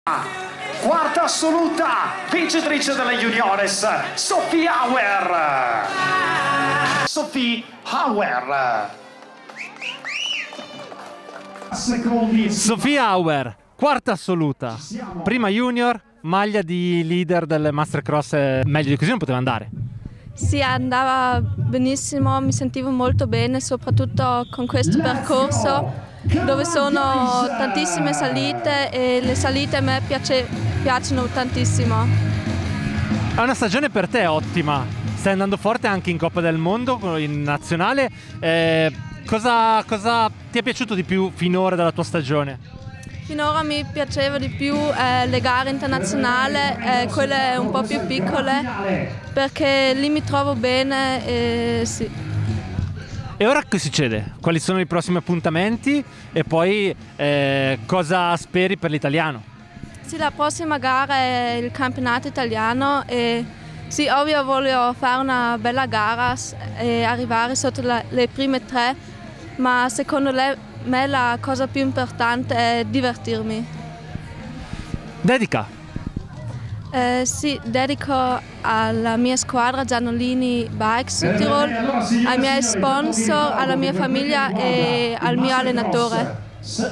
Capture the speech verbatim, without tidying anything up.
Quarta assoluta, vincitrice delle Juniores, Sophie Auer. Sophie Auer. Sophie Auer, quarta assoluta, prima junior, maglia di leader del Mastercross. Meglio di così non poteva andare. Sì, andava benissimo, mi sentivo molto bene, soprattutto con questo percorso dove sono tantissime salite e le salite a me piace, piacciono tantissimo. È una stagione per te ottima, stai andando forte anche in Coppa del Mondo, in nazionale. Eh, cosa, cosa ti è piaciuto di più finora della tua stagione? Finora mi piaceva di più eh, le gare internazionali, eh, quelle un po' più piccole, perché lì mi trovo bene e sì. E ora che succede? Quali sono i prossimi appuntamenti e poi eh, cosa speri per l'italiano? Sì, la prossima gara è il campionato italiano e sì, ovvio voglio fare una bella gara e arrivare sotto la, le prime tre, ma secondo me la cosa più importante è divertirmi. Dedica? Eh, sì, dedico alla mia squadra Giannolini Bike Südtirol, ai miei sponsor, alla mia famiglia e al mio allenatore.